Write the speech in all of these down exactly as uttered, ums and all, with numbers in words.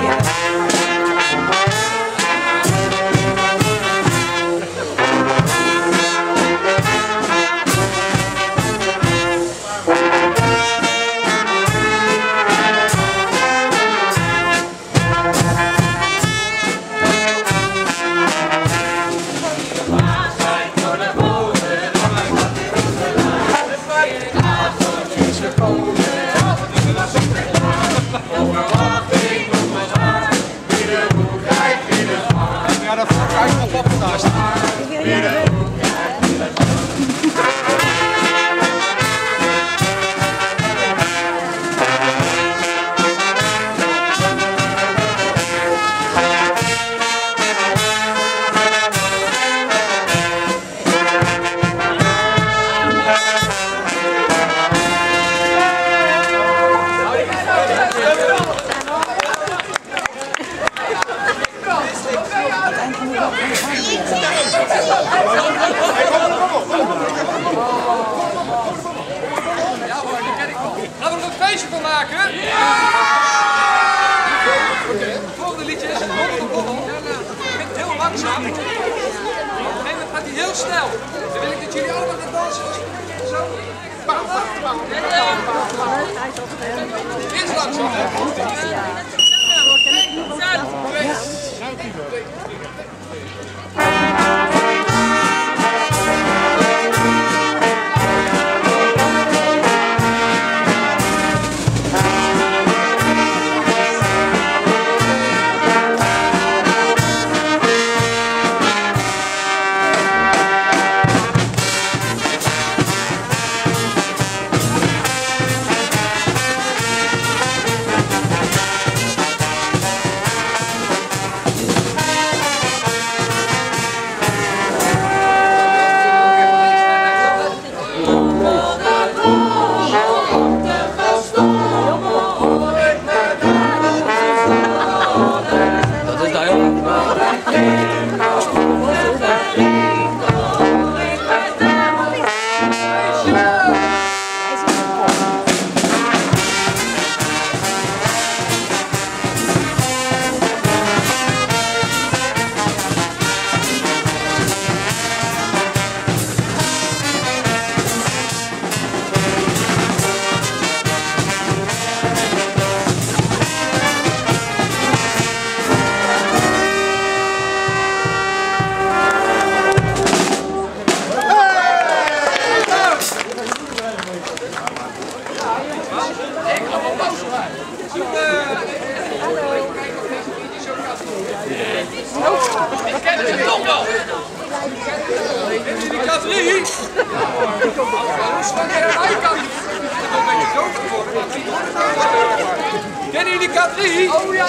Kennen jullie Katrien? Oh ja!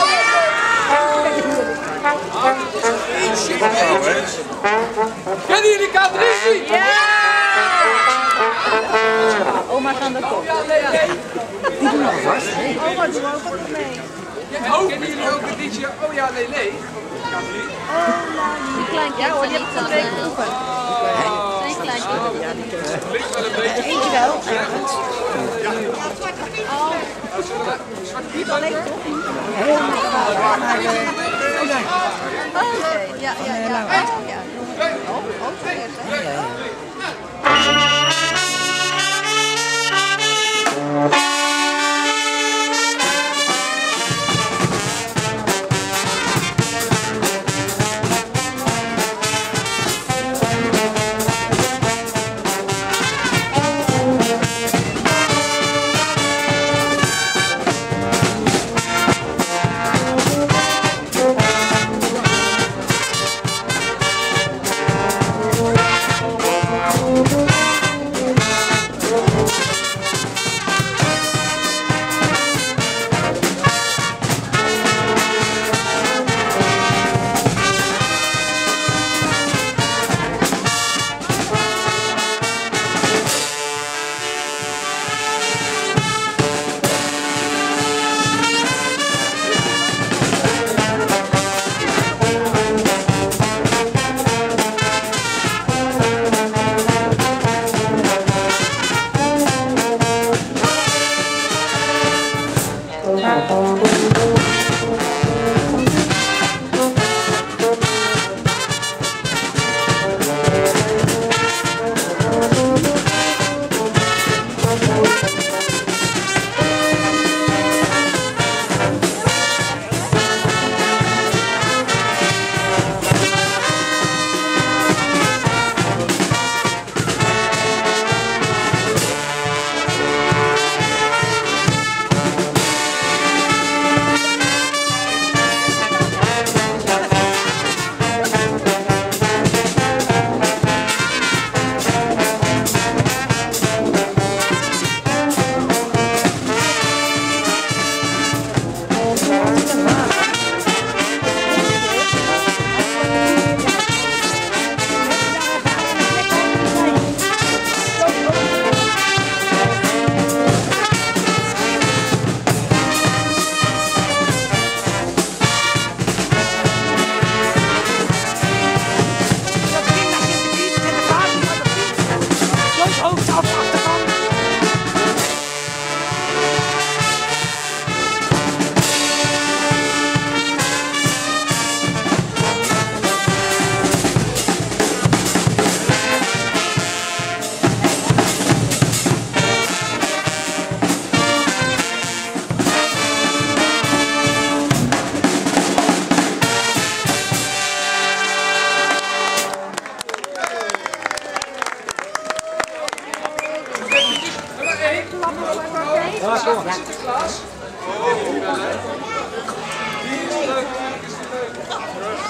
Kennen jullie Katrien? Ja! Oma kan dat ook. Die doen al vast. Oma doet ook wat mee. Oh, kennen jullie ook het liedje Oh ja, Lele? Katrien? Die kleintje. Ja hoor, die heb ik van de week geroepen. Twee kleintjes. Ja, die klinkt wel een beetje. Eentje wel, ergens. Zwarte Piet alleen toch? Heel maar oké, ja, ja, ja. Oh, ja. Oh, ook eerst, hè?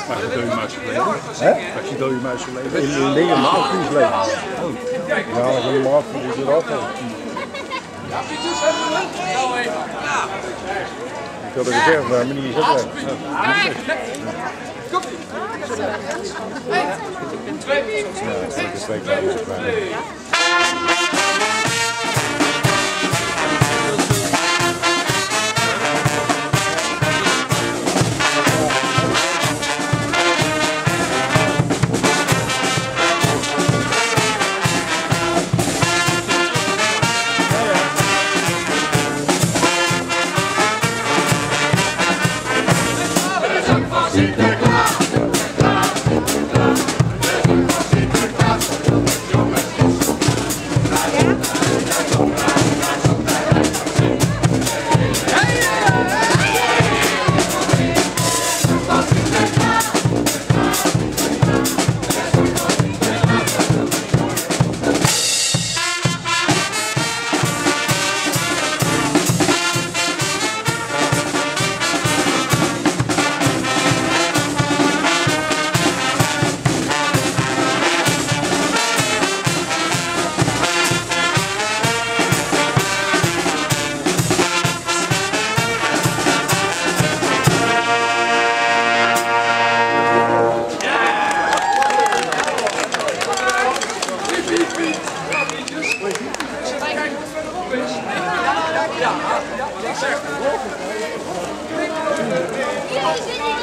Mag je dode muis verleden? Hè? Mag je dode muis verleden? In de liggen maar ook niet leven. Ja, dan gaan we maar af voor die eraf. Ja, Pieters hebben we het? Nou even. Ja. Ik had er gezegd, maar niet gezegd. Kom. Twee. Ja, dat is twee keer. Ja, ja, ik zeg het.